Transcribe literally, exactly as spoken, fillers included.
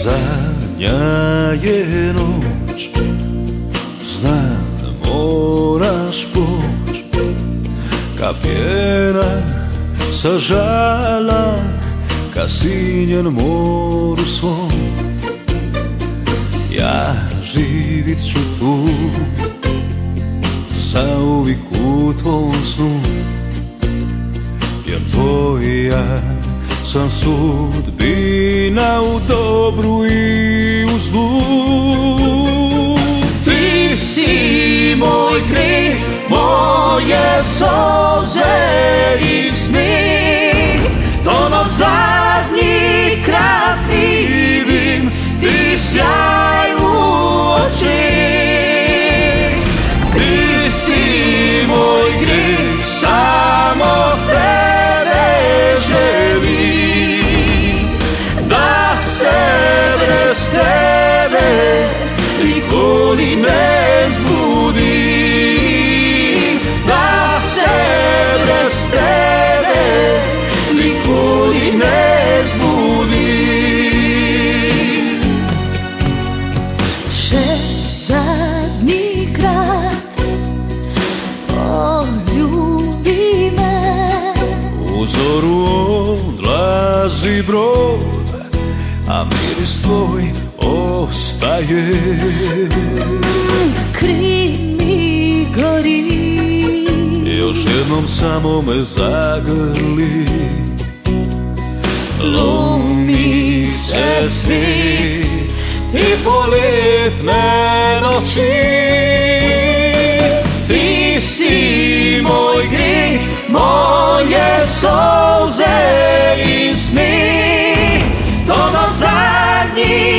Zadnja je noć, znam moraš poć, ka pjena sa žala, ka sinjen moru svom. Ja živit ću tu, zauvijek u tvom snu, jer tvoja sam sudbina u dobru i u zlu. Ti si moj greh, moje solze i sni, to noć zadnji krat vidim ti sjaj u oči. Ti si moj greh, samo tebe želim, da se bez tebe nikoli ne zbudim, da se bez tebe nikoli ne zbudim. Šest zadnji krat poljubi me. U zoru odlazi brod, a miris tvoj ostaje. Kri mi gori, još jednom samo me zagrli. Lumi se svi ti poljetne noći. Ti si moj greh, moje solze i smi, to noć zadnji